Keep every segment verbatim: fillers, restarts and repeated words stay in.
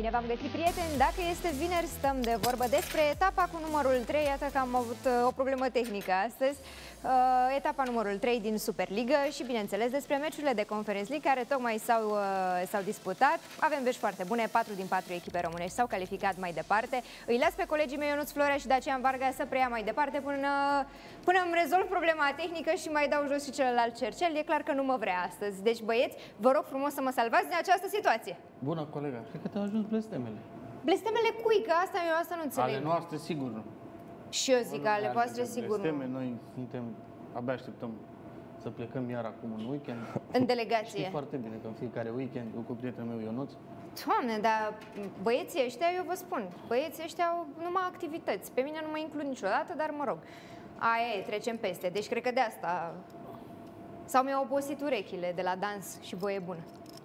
Bine v-am găsit, prieteni! Dacă este vineri, stăm de vorbă despre etapa cu numărul trei. Iată că am avut o problemă tehnică astăzi. Uh, etapa numărul trei din Superliga și, bineînțeles, despre meciurile de Conference League care tocmai s-au uh, s-au disputat. Avem vești foarte bune. Patru din patru echipe românești s-au calificat mai departe. Îi las pe colegii mei Ionuț Florea și Dacian Varga să preia mai departe până, până îmi rezolv problema tehnică și mai dau jos și celălalt cercel. E clar că nu mă vrea astăzi. Deci, băieți, vă rog frumos să mă salvați din această situație. Bună, colega. Cred că te-au ajuns blestemele. Blestemele cui? Că asta eu asta nu înțeleg. Ale noastre, sigur nu. Și eu zic, ale voastre, sigur blesteme, nu. Noi suntem, abia așteptăm să plecăm iar acum în weekend. În delegație. Știi foarte bine că în fiecare weekend, eu cu prietenul meu Ionuț. Doamne, dar băieții ăștia, eu vă spun, băieții ăștia au numai activități. Pe mine nu mă includ niciodată, dar mă rog, aia e, trecem peste. Deci cred că de asta... Sau mi-au obosit urechile de la dans și voie bună.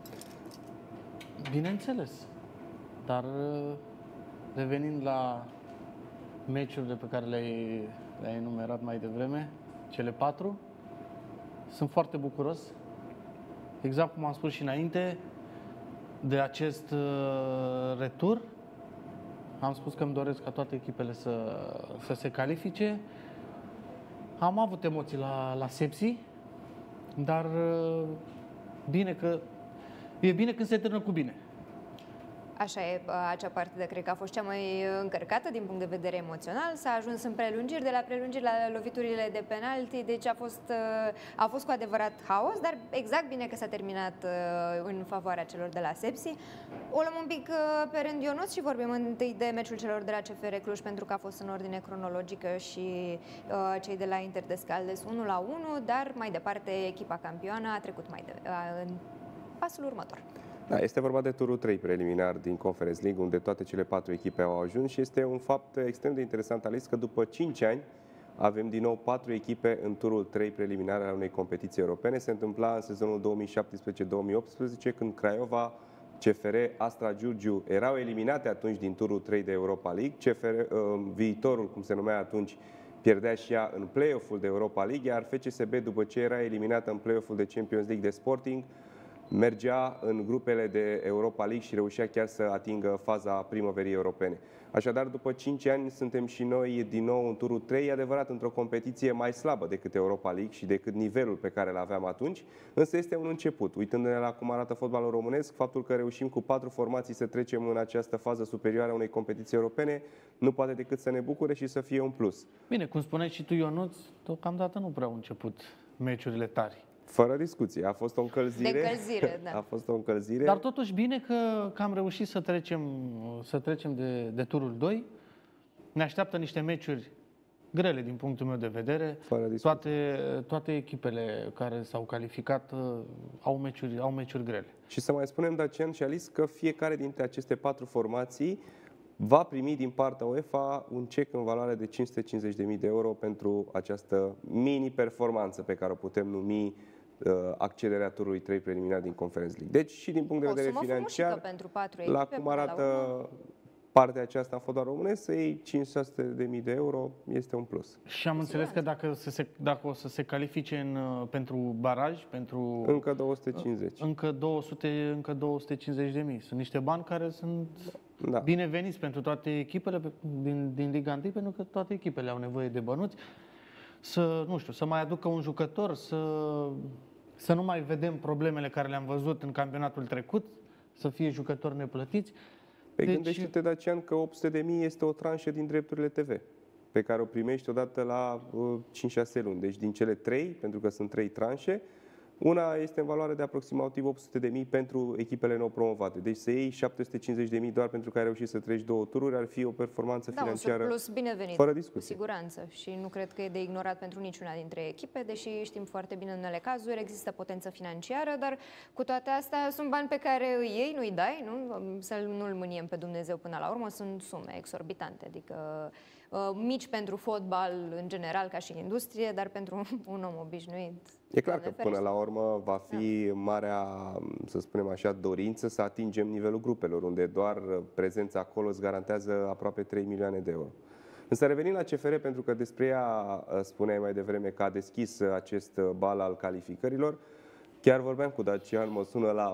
Bineînțeles. Dar revenind la meciurile pe care le-ai le enumerat mai devreme, cele patru, sunt foarte bucuros, exact cum am spus și înainte, de acest retur. Am spus că îmi doresc ca toate echipele să, să se califice. Am avut emoții la, la Sepsi, dar bine că, e bine când se termină cu bine. Așa e, acea partidă cred că a fost cea mai încărcată din punct de vedere emoțional. S-a ajuns în prelungiri, de la prelungiri la loviturile de penalti, deci a fost, a fost cu adevărat haos, dar exact bine că s-a terminat în favoarea celor de la Sepsi. O luăm un pic pe rând, Ionuț, și vorbim întâi de meciul celor de la C F R Cluj, pentru că a fost în ordine cronologică și uh, cei de la Inter Descaldes unu la unu, dar mai departe echipa campioană a trecut mai de, uh, în pasul următor. Da, este vorba de turul trei preliminar din Conference League, unde toate cele patru echipe au ajuns și este un fapt extrem de interesant, Alice, că după cinci ani avem din nou patru echipe în turul trei preliminar al unei competiții europene. Se întâmpla în sezonul două mii șaptesprezece două mii optsprezece, când Craiova, C F R, Astra Giurgiu erau eliminate atunci din turul trei de Europa League. C F R, viitorul, cum se numea atunci, pierdea și ea în play-off-ul de Europa League, iar F C S B, după ce era eliminată în play-off-ul de Champions League de Sporting, mergea în grupele de Europa League și reușea chiar să atingă faza primăverii europene. Așadar, după cinci ani, suntem și noi din nou în turul trei, adevărat, într-o competiție mai slabă decât Europa League și decât nivelul pe care îl aveam atunci, însă este un început. Uitându-ne la cum arată fotbalul românesc, faptul că reușim cu patru formații să trecem în această fază superioară a unei competiții europene, nu poate decât să ne bucure și să fie un plus. Bine, cum spuneai și tu, Ionuț, deocamdată nu prea au început meciurile tari. Fără discuție. A fost o încălzire. De încălzire, da. A fost o încălzire. Dar totuși bine că, că am reușit să trecem, să trecem de, de turul doi. Ne așteaptă niște meciuri grele din punctul meu de vedere. Fără discuție. Toate, toate echipele care s-au calificat au meciuri, au meciuri grele. Și să mai spunem, Dacian și Alice, că fiecare dintre aceste patru formații va primi din partea UEFA un cec în valoare de cinci sute cincizeci de mii de euro pentru această mini-performanță pe care o putem numi uh, accederea turului trei preliminar din Conference League. Deci și din punct de vedere financiar, pentru patru la echipe, cum arată la partea aceasta în fotbal românesc, să iei cinci sute de mii de euro este un plus. Și am înțeles că dacă, se, dacă o să se califice în, pentru baraj, pentru... Încă două sute cincizeci. Încă două sute, încă două sute cincizeci de mii. Sunt niște bani care sunt da. bineveniți pentru toate echipele din, din Liga unu, pentru că toate echipele au nevoie de bănuți. Să, nu știu, să mai aducă un jucător, să, să nu mai vedem problemele care le-am văzut în campionatul trecut, să fie jucători neplătiți. Păi deci... gândește-te, Dacian, că opt sute de mii este o tranșă din drepturile T V, pe care o primești odată la uh, cinci șase luni. Deci din cele trei, pentru că sunt trei tranșe, una este în valoare de aproximativ opt sute de mii pentru echipele nou promovate. Deci să iei șapte sute cincizeci de mii doar pentru că ai reușit să treci două tururi ar fi o performanță da, financiară un surplus binevenit, fără discuție. Cu siguranță. Și nu cred că e de ignorat pentru niciuna dintre echipe, deși știm foarte bine în unele cazuri există potență financiară, dar cu toate astea sunt bani pe care îi iei, nu-i dai, nu? Să nu-l mâniem pe Dumnezeu până la urmă, sunt sume exorbitante, adică mici pentru fotbal în general ca și industrie, dar pentru un om obișnuit. E clar că până la urmă va fi da. marea, să spunem așa, dorință să atingem nivelul grupelor, unde doar prezența acolo îți garantează aproape trei milioane de euro. Însă revenim la C F R, pentru că despre ea spuneai mai devreme că a deschis acest bal al calificărilor. Chiar vorbeam cu Dacian, mă sună la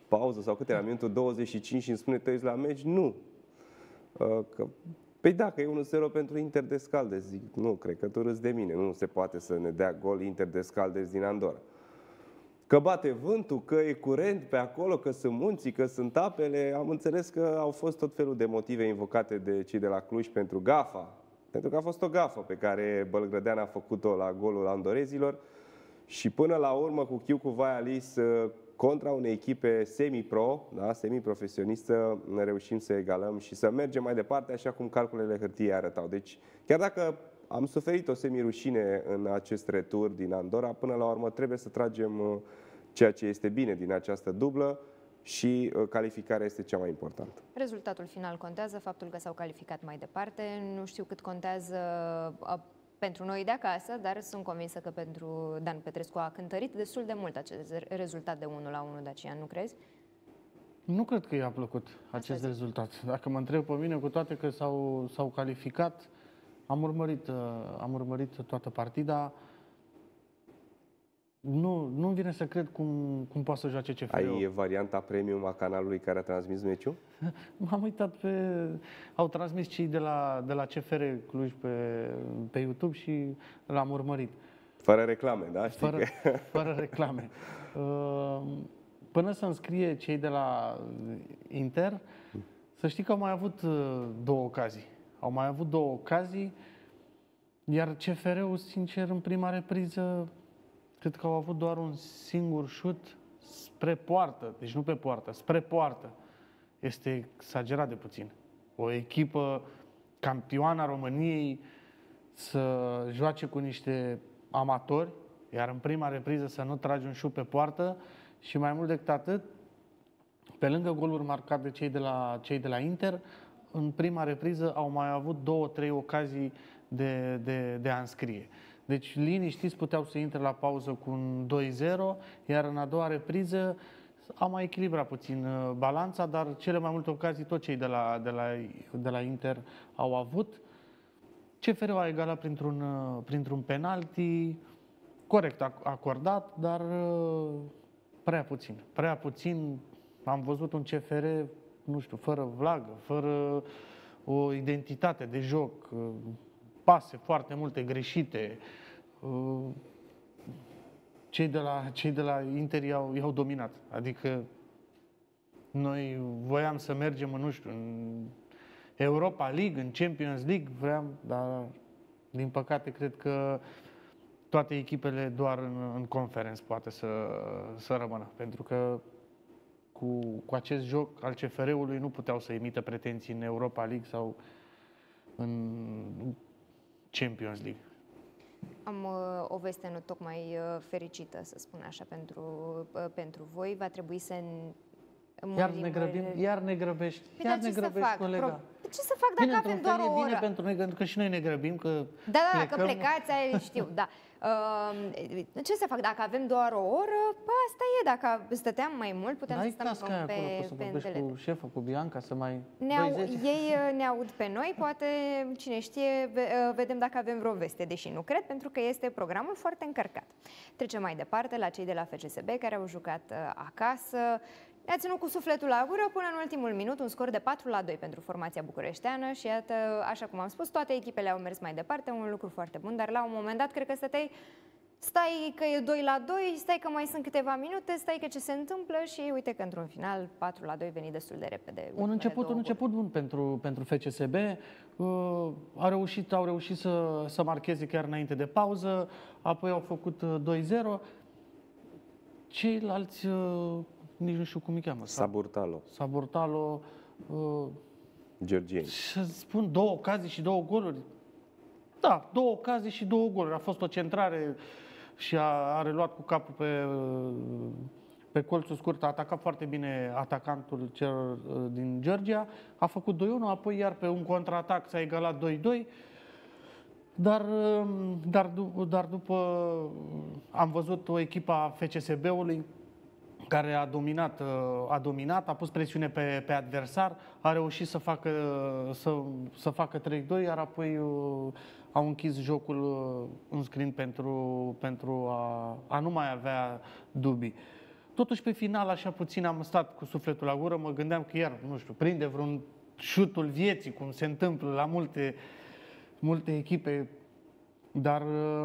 pauză sau câte, la minutul douăzeci și cinci și îmi spune te uiți la meci? Nu. Că, păi da, că e unu zero pentru Inter Descaldes. Zic, nu, cred că tu râzi de mine. Nu se poate să ne dea gol Inter Descaldes din Andorra. Că bate vântul, că e curent pe acolo, că sunt munții, că sunt apele. Am înțeles că au fost tot felul de motive invocate de cei de la Cluj pentru gafa. Pentru că a fost o gafă pe care Bălgrădean a făcut-o la golul andorezilor. Și până la urmă, cu Chiu cu Vai Alis, contra unei echipe semi-pro, da, semi-profesionistă, ne reușim să egalăm și să mergem mai departe, așa cum calculele hârtiei arătau. Deci, chiar dacă am suferit o semi-rușine în acest retur din Andorra, până la urmă trebuie să tragem ceea ce este bine din această dublă și calificarea este cea mai importantă. Rezultatul final contează, faptul că s-au calificat mai departe. Nu știu cât contează pentru noi de acasă, dar sunt convinsă că pentru Dan Petrescu a cântărit destul de mult acest rezultat de unu la unu, Dacian, nu crezi? Nu cred că i-a plăcut acest rezultat. Dacă mă întreb pe mine, cu toate că s-au, s-au calificat, am urmărit, am urmărit toată partida. Nu, nu-mi vine să cred cum, cum poate să joace C F R-ul. Ai varianta premium a canalului care a transmis meciul? M-am uitat pe... Au transmis cei de la, de la C F R Cluj pe, pe YouTube și l-am urmărit. Fără reclame, da? Știi fără, că... fără reclame. Până să înscrie cei de la Inter, să știi că au mai avut două ocazii. Au mai avut două ocazii, iar C F R-ul, sincer, în prima repriză, cred că au avut doar un singur șut spre poartă, deci nu pe poartă, spre poartă. Este exagerat de puțin. O echipă campioană a României să joace cu niște amatori, iar în prima repriză să nu tragi un șut pe poartă și mai mult decât atât, pe lângă goluri marcate de cei de la, cei de la Inter, în prima repriză au mai avut două, trei ocazii de, de, de a înscrie. Deci, liniștiți, puteau să intre la pauză cu un doi zero, iar în a doua repriză au mai echilibrat puțin balanța, dar cele mai multe ocazii tot cei de la, de la, de la Inter au avut. C F R-ul a egalat printr-un, printr-un penalti corect acordat, dar prea puțin. Prea puțin. Am văzut un C F R, nu știu, fără vlagă, fără o identitate de joc, pase foarte multe greșite. Cei de la, cei de la Inter i-au, i-au dominat. Adică noi voiam să mergem în, nu știu, în Europa League, în Champions League, vreau, dar din păcate cred că toate echipele doar în, în Conference poate să, să rămână. Pentru că cu, cu acest joc al C F R-ului nu puteau să emită pretenții în Europa League sau în Champions League. Am uh, o veste nu tocmai uh, fericită, să spun așa, pentru, uh, pentru voi. Va trebui să Iar ne grăbim, iar ne grăbești, păi iar ne grăbești, colega. Pro... Ce să fac dacă bine, avem doar o oră? Bine pentru noi, pentru că și noi ne grăbim, că Da, da, plecăm... că plecați, ai, știu, da. Uh, ce să fac dacă avem doar o oră? Păi asta e, dacă stăteam mai mult, puteam să stăm pe, acolo, pe înțeles. Cu șefă, cu Bianca, să mai... Ne au, ei ne aud pe noi, poate, cine știe, vedem dacă avem vreo veste, deși nu cred, pentru că este programul foarte încărcat. Trecem mai departe la cei de la F C S B, care au jucat acasă. Ne-a ținut cu sufletul la gură până în ultimul minut, un scor de patru la doi pentru formația bucureșteană și iată, așa cum am spus, toate echipele au mers mai departe, un lucru foarte bun, dar la un moment dat cred că stăteai, stai că e doi la doi, stai că mai sunt câteva minute, stai că ce se întâmplă și uite că într-un final patru la doi veni destul de repede. Un început, un început bun pentru, pentru F C S B, uh, a reușit, au reușit să, să marcheze chiar înainte de pauză, apoi au făcut doi zero, ceilalți... Uh, nici nu știu cum îi cheamă. Saburtalo. Saburtalo. Uh, Georgieni. Să spun două ocazii și două goluri. Da, două ocazii și două goluri. A fost o centrare și a, a reluat cu capul pe, pe colțul scurt. A atacat foarte bine atacantul celor din Georgia. A făcut doi unu, apoi iar pe un contraatac s-a egalat doi doi. Dar, dar, dar după am văzut o echipă a F C S B-ului care a dominat, a dominat, a pus presiune pe, pe adversar, a reușit să facă, să, să facă trei doi, iar apoi uh, au închis jocul uh, înscriind pentru, pentru a, a nu mai avea dubii. totuși pe final așa puțin am stat cu sufletul la gură, mă gândeam că iar, nu știu, prinde vreun șutul vieții, cum se întâmplă la multe, multe echipe, dar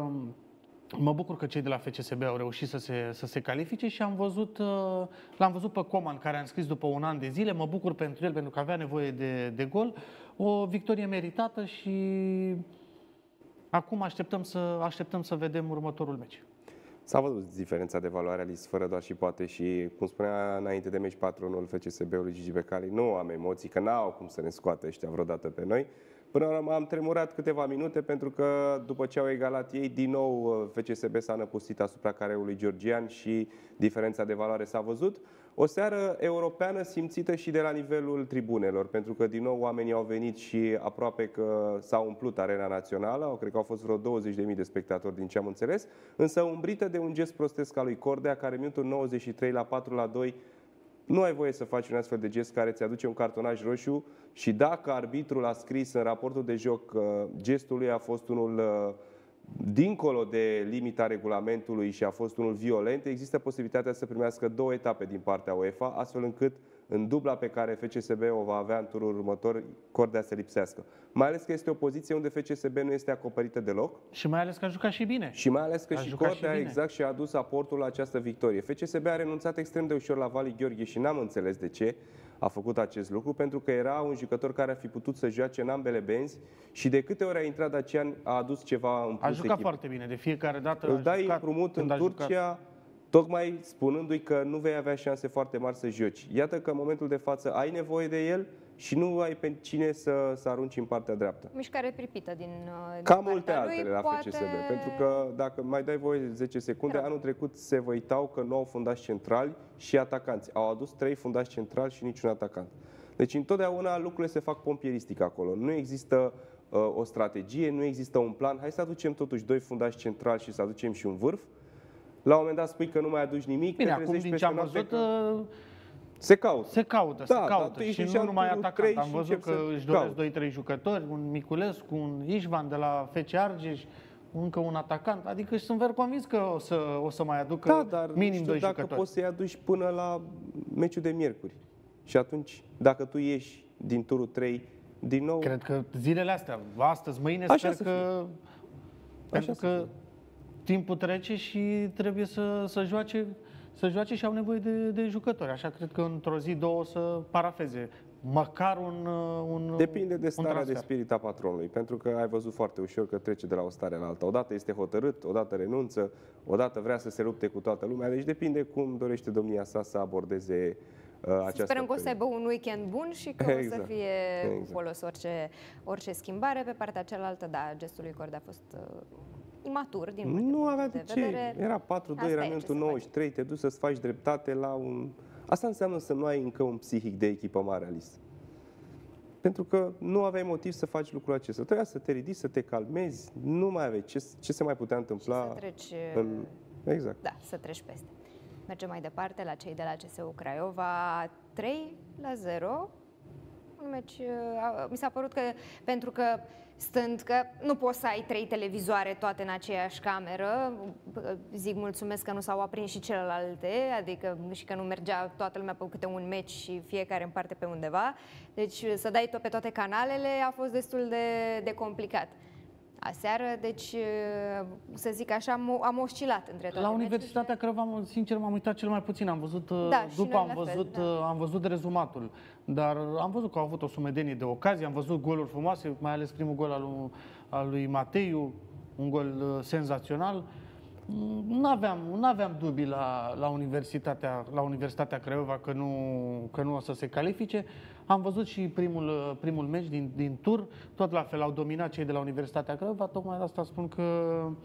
mă bucur că cei de la F C S B au reușit să se, să se califice și am văzut, l-am văzut pe Coman, care a înscris după un an de zile, mă bucur pentru el, pentru că avea nevoie de, de gol, o victorie meritată și acum așteptăm să, așteptăm să vedem următorul meci. S-a văzut diferența de valoare, Alice, fără doar și poate și, cum spunea înainte de meci patronul F C S B-ului Gigi Becali, nu am emoții, că n-au cum să ne scoată ăștia vreodată pe noi. Până la urmă am tremurat câteva minute pentru că după ce au egalat ei, din nou F C S B s-a năpustit asupra careului georgian și diferența de valoare s-a văzut. O seară europeană simțită și de la nivelul tribunelor, pentru că din nou oamenii au venit și aproape că s-a umplut arena națională, cred că au fost vreo douăzeci de mii de spectatori din ce am înțeles, însă umbrită de un gest prostesc al lui Cordea, care în minutul nouăzeci și trei la patru la doi nu ai voie să faci un astfel de gest care ți aduce un cartonaj roșu și dacă arbitrul a scris în raportul de joc că gestul lui a fost unul dincolo de limita regulamentului și a fost unul violent, există posibilitatea să primească două etape din partea UEFA, astfel încât în dubla pe care F C S B o va avea în turul următor, Cordea să lipsească. Mai ales că este o poziție unde F C S B nu este acoperită deloc. Și mai ales că a jucat și bine. Și mai ales că a și Cordea exact și-a adus aportul la această victorie. F C S B a renunțat extrem de ușor la Vali Gheorghe și n-am înțeles de ce a făcut acest lucru, pentru că era un jucător care ar fi putut să joace în ambele benzi și de câte ori a intrat Dacian a adus ceva în plus. A jucat echipă. foarte bine, de fiecare dată Îl a dai jucat, împrumut în a Turcia, jucat. tocmai spunându-i că nu vei avea șanse foarte mari să joci. Iată că în momentul de față ai nevoie de el și nu ai pe cine să, să arunci în partea dreaptă. Mișcare pripită din, Ca din multe altele altele la poate... F C S B, pentru că dacă mai dai voie zece secunde, Rău. anul trecut se văitau că nu au fundași centrali și atacanți. Au adus trei fundași centrali și niciun atacant. Deci întotdeauna lucrurile se fac pompieristic acolo. Nu există uh, o strategie, nu există un plan. Hai să aducem totuși doi fundași centrali și să aducem și un vârf. La un moment dat spui că nu mai aduci nimic. Bine, acum din ce am văzut, că... se caută. Se caută, da, se caută. Da, și nu numai atacant. Am văzut că își doresc caut. doi trei jucători, un Miculescu, un Ișvan de la F C Argeș, încă un atacant. Adică sunt ver convins că o să, o să mai aducă da, dar minim nu știu doi dacă jucători. poți să-i aduci până la meciul de miercuri. Și atunci, dacă tu ieși din turul trei, din nou... Cred că zilele astea, astăzi, mâine, Așa sper că... Pentru că timpul trece și trebuie să, să, joace, să joace și au nevoie de, de jucători. Așa cred că într-o zi, două o să parafeze măcar un, un Depinde de starea transfer. de spirit a patronului, pentru că ai văzut foarte ușor că trece de la o stare la alta. Odată este hotărât, odată renunță, odată vrea să se lupte cu toată lumea, deci depinde cum dorește domnia sa să abordeze uh, această Sperăm că o să aibă un weekend bun și că exact. o să fie exact. folos orice, orice schimbare. Pe partea cealaltă, da, gestul lui Cordea a fost uh, imatur din multe Nu puncte avea de de ce. vedere. Era patru doi, era minutul nouăzeci și trei, te duci să-ți faci dreptate la un... Asta înseamnă să nu ai încă un psihic de echipă mare, Alice. Pentru că nu aveai motiv să faci lucrul acesta. Trebuia să te ridici, să te calmezi, nu mai aveai. Ce, ce se mai putea întâmpla? Și să treci... În... Exact. Da, să treci peste. Mergem mai departe la cei de la C S U Craiova, trei la zero. Un meci, mi s-a părut că, pentru că stând că nu poți să ai trei televizoare toate în aceeași cameră, zic mulțumesc că nu s-au aprins și celelalte, adică și că nu mergea toată lumea pe câte un meci și fiecare în parte pe undeva, deci să dai tot pe toate canalele a fost destul de, de complicat. Aseară, deci, să zic așa, am, am oscilat între toate. La Universitatea Craiova, sincer, m-am uitat cel mai puțin. Am văzut, da, după am fel, văzut, da. am văzut rezumatul. Dar am văzut că au avut o sumedenie de ocazii, am văzut goluri frumoase, mai ales primul gol al lui, al lui Mateiu, un gol senzațional. Nu aveam, nu aveam dubii la, la, Universitatea, la Universitatea Craiova că nu, că nu o să se califice. Am văzut și primul, primul meci din, din tur, tot la fel au dominat cei de la Universitatea Craiova, tocmai de asta spun că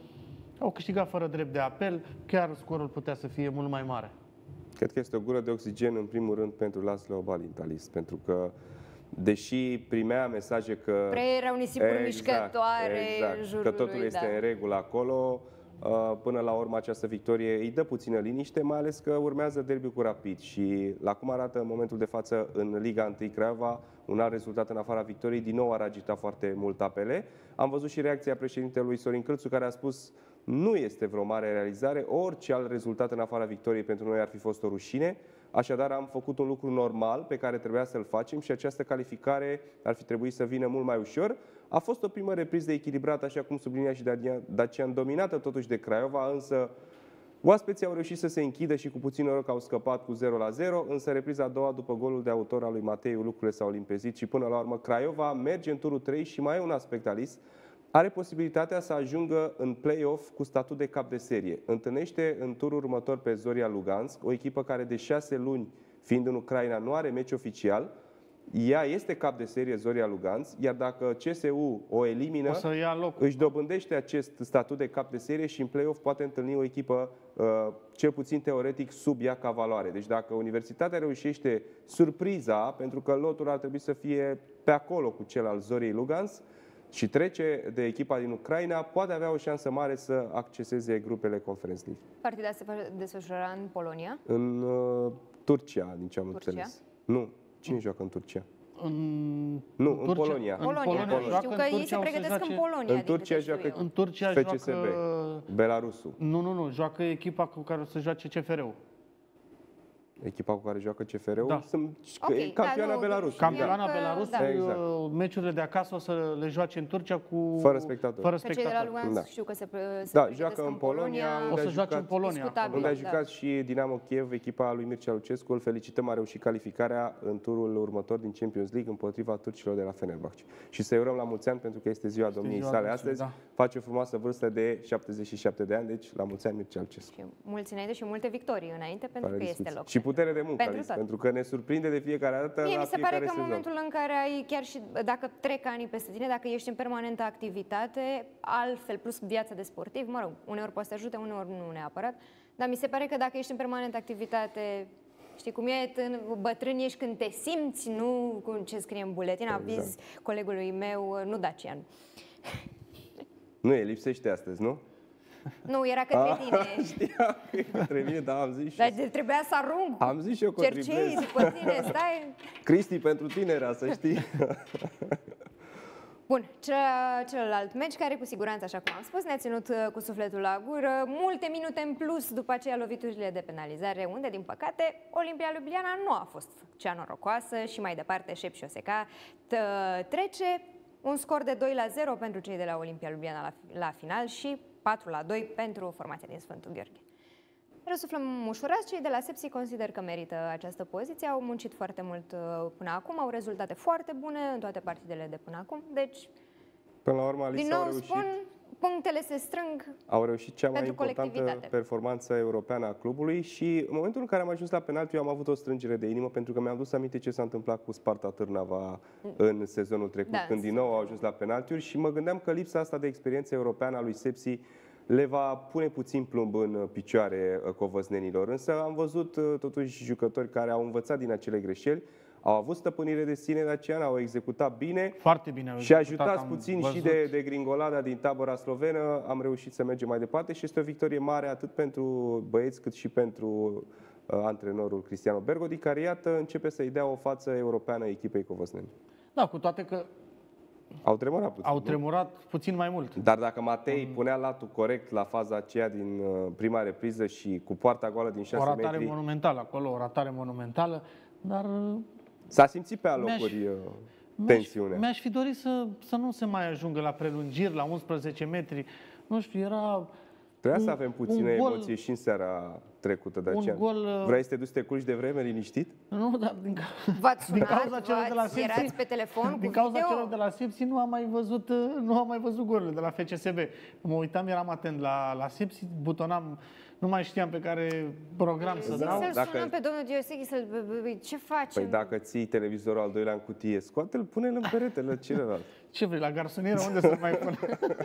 au câștigat fără drept de apel, chiar scorul putea să fie mult mai mare. Cred că este o gură de oxigen în primul rând pentru Laszlo Balintalis, pentru că deși primea mesaje că... Prea erau nisipuri exact, mișcătoare exact, în jurul că totul lui, este da. în regulă acolo, până la urmă această victorie îi dă puțină liniște, mai ales că urmează derbiul cu Rapid și la cum arată în momentul de față în Liga unu Craiova, un alt rezultat în afara victoriei, din nou ar agita foarte mult apele. Am văzut și reacția președintelui Sorin Câlțu, care a spus nu este vreo mare realizare, orice alt rezultat în afara victoriei pentru noi ar fi fost o rușine. Așadar, am făcut un lucru normal pe care trebuia să-l facem și această calificare ar fi trebuit să vină mult mai ușor. A fost o primă repriză echilibrată, așa cum sublinia și Dacian, dominată totuși de Craiova, însă oaspeții au reușit să se închidă și cu puțin noroc au scăpat cu zero la zero, însă repriza a doua, după golul de autor al lui Mateiu, lucrurile s-au limpezit și până la urmă Craiova merge în turul trei și mai e un aspect, Alice, are posibilitatea să ajungă în play-off cu statut de cap de serie. Întâlnește în turul următor pe Zoria Lugansk, o echipă care de șase luni, fiind în Ucraina, nu are meci oficial. Ea este cap de serie, Zoria Lugansk, iar dacă C S U o elimină, o să ia locul. Își dobândește acest statut de cap de serie și în play-off poate întâlni o echipă, uh, cel puțin teoretic, sub ea ca valoare. Deci dacă Universitatea reușește surpriza, pentru că lotul ar trebui să fie pe acolo cu cel al Zoriei Lugansk, și trece de echipa din Ucraina, poate avea o șansă mare să acceseze grupele Conference League. Partida se va desfășura în Polonia? În uh, Turcia, din ce am Turcia? înțeles. Nu. Cine joacă în Turcia? În, nu, în în Polonia. În Polonia. Polonia. Polonia. Știu că ei se pregătesc în Polonia. În Turcia joacă în Turcia F C S B, joacă Belarusul. Nu, nu, nu, joacă echipa cu care o să joace C F R-ul. Echipa cu care joacă C F R-ul? Da. Sunt Okay, campioana da, Belarus. Campioana Belarus, da. Exact. Meciurile de acasă o să le joace în Turcia cu Fără spectatori. Fără Că cei de la spectatori. Lugansk Da. știu că se, se Da, joacă în Polonia. O unde să a joace în jucat- Polonia. discutabil. Unde a Da. jucat și Dinamo Kiev, echipa lui Mircea Lucescu. Îl felicităm, a reușit calificarea în turul următor din Champions League împotriva turcilor de la Fenerbahce. Și să-i urăm la mulți ani pentru că este ziua domniei ziua sale dânsului, astăzi. da. Face o frumoasă vârstă de șaptezeci și șapte de ani, deci la mulți ani Mircea Lucescu. Și mulți înainte și multe victorii înainte, pentru Fără că este discuții. loc. Și putere de muncă, Pentru Alice, toate. pentru că ne surprinde de fiecare dată Mie la mi se fiecare pare că în sezon. momentul în care ai, chiar și dacă trec ani peste tine, dacă ești în permanentă activitate, altfel, plus viața de sportiv, mă rog, uneori poate să ajute, uneori nu neapărat, dar mi se pare că dacă ești în permanentă activitate, știi cum e, tân, bătrân ești când te simți, nu cu ce scrie în buletin, aviz Exact. colegului meu, nu Dacian. Nu e, lipsește astăzi, nu? Nu, era către Ah, tine. știam că e către mine, dar am zis și Dar trebuia să arunc. Am zis și eu Cercei contribuez. după tine, stai. Cristi, pentru tine era, să știi. Bun, celălalt meci care cu siguranță, așa cum am spus, ne-a ținut uh, cu sufletul la gură, multe minute în plus după aceea loviturile de penalizare, unde, din păcate, Olimpia Ljubljana nu a fost cea norocoasă și mai departe Șep și Oseca trece un scor de doi la zero pentru cei de la Olimpia Ljubljana la, la final și patru la doi pentru formația din Sfântul Gheorghe. Răsuflăm ușurați, cei de la Sepsi consider că merită această poziție, au muncit foarte mult până acum, au rezultate foarte bune în toate partidele de până acum, deci, Până la urmă, Alice, din au nou reușit, spun, punctele se strâng. au reușit cea mai pentru importantă colectivitate. performanță europeană a clubului și în momentul în care am ajuns la penalti, eu am avut o strângere de inimă pentru că mi-am dus aminte ce s-a întâmplat cu Sparta Târnava în sezonul trecut, Da, când din nou au ajuns la penaltiuri și mă gândeam că lipsa asta de experiență europeană a lui Sepsi le va pune puțin plumb în picioare covăznenilor. Însă am văzut totuși jucători care au învățat din acele greșeli, au avut stăpânire de sine, Dacian, au executat bine. Foarte bine au Și executat, ajutați am puțin văzut. și de, de gringolada din tabăra slovenă, am reușit să mergem mai departe și este o victorie mare atât pentru băieți cât și pentru uh, antrenorul Cristiano Bergodi, care, iată, începe să-i dea o față europeană echipei covăzneni. Da, cu toate că Au tremurat puțin. au nu? tremurat puțin mai mult. Dar dacă Matei punea latul corect la faza aceea din uh, prima repriză și cu poarta goală din O șase ratare metri, monumentală acolo, o ratare monumentală, dar s-a simțit pe Mi-aș- alocuri uh, mi-aș, tensiunea. mi-aș fi dorit să, să nu se mai ajungă la prelungiri, la unsprezece metri. Nu știu, era Trebuia să un- avem puțină un gol- emoție și în seara trecută, Dacian. gol, uh, Vrei să te duci să te culci de vreme liniștit? Nu, dar din, ca... V-ați din sunat, cauza celor de la v-ați, erați Sepsi, pe telefon din cu cauza video? celor de la Sepsi nu am mai văzut, uh, nu am mai văzut golurile de la F C S B. Mă uitam, eram atent la, la Sepsi, butonam, nu mai știam pe care program să Da, dau. Să-l dacă- sunăm pe domnul Dioseghi, să-l... Ce facem? Păi dacă ții televizorul al doilea în cutie, scoate-l, pune-l în peretele celălalt. Ce vrei, la garsonieră, unde să mai pun?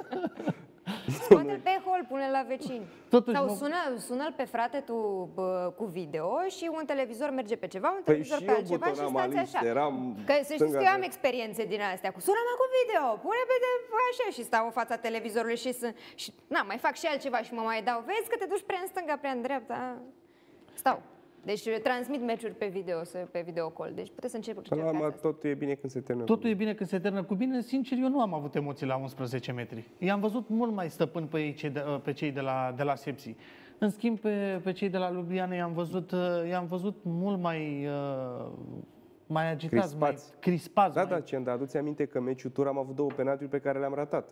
Scoate-l pe hol, pune-l la vecini. Totuși, Sau mă- sună, sună-l pe frate tu bă, cu video și un televizor merge pe ceva, un Păi televizor și pe eu altceva și butonam, stați Alice, așa. eram Că să știți că eu stânga- am experiențe din astea cu sună-mă cu video, pune pe de, așa și stau în fața televizorului și, sunt, și na, mai fac și altceva și mă mai dau. Vezi că te duci prea în stânga, prea în dreapta. Stau. Deci transmit meciuri pe video, pe video call. Deci puteți să începeți. Până la urmă, totul e bine când se termină. Totul e bine când se termină cu bine. Sincer, eu nu am avut emoții la unsprezece metri. I-am văzut mult mai stăpân pe, ei, pe cei de la, de la Sepsi. În schimb, pe, pe cei de la Ljubljana i-am văzut, i-am văzut mult mai, mai agitați, crispați. mai crispați. Da, mai... da, Cenda, aduți aminte că meciul tur am avut două penaltiuri pe care le-am ratat.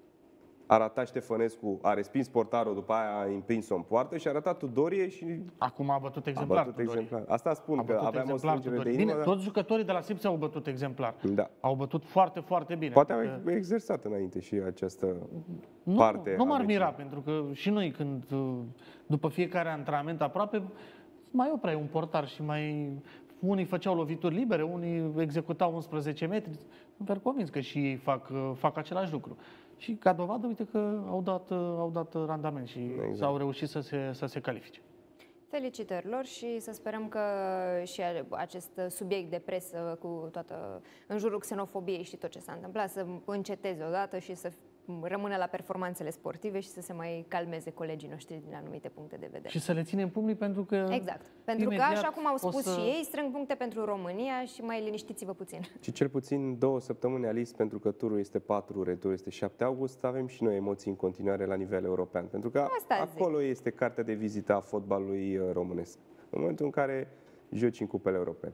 A ratat Ștefănescu, a respins portarul, după aia a împins-o în poartă și a ratat Tudorie și... Acum a bătut exemplar. A bătut exemplar. Asta spun, a că aveam o strângere de inimă. Bine, toți jucătorii de la Sepsi au bătut exemplar. Da. Au bătut foarte, foarte bine. Poate au că... exersat înainte și această nu, parte. Nu m-ar mira, pentru că și noi când, după fiecare antrenament aproape, mai opreai un portar și mai... Unii făceau lovituri libere, unii executau unsprezece metri. Sunt convins că și ei fac, fac același lucru. Și ca dovadă, uite că au dat, au dat randament și exact. s-au reușit să se, să se califice. Felicitări lor și să sperăm că și acest subiect de presă cu toată în jurul xenofobiei și tot ce s-a întâmplat să înceteze odată și să rămână la performanțele sportive și să se mai calmeze colegii noștri din anumite puncte de vedere. Și să le ținem pumnii pentru că... Exact. Pentru că, așa cum au spus să... și ei, strâng puncte pentru România și mai liniștiți-vă puțin. Și cel puțin două săptămâni, Alice, pentru că turul este patru, returul este șapte august, avem și noi emoții în continuare la nivel european. Pentru că Asta acolo zic. este cartea de vizită a fotbalului românesc. În momentul în care joci în cupele europene.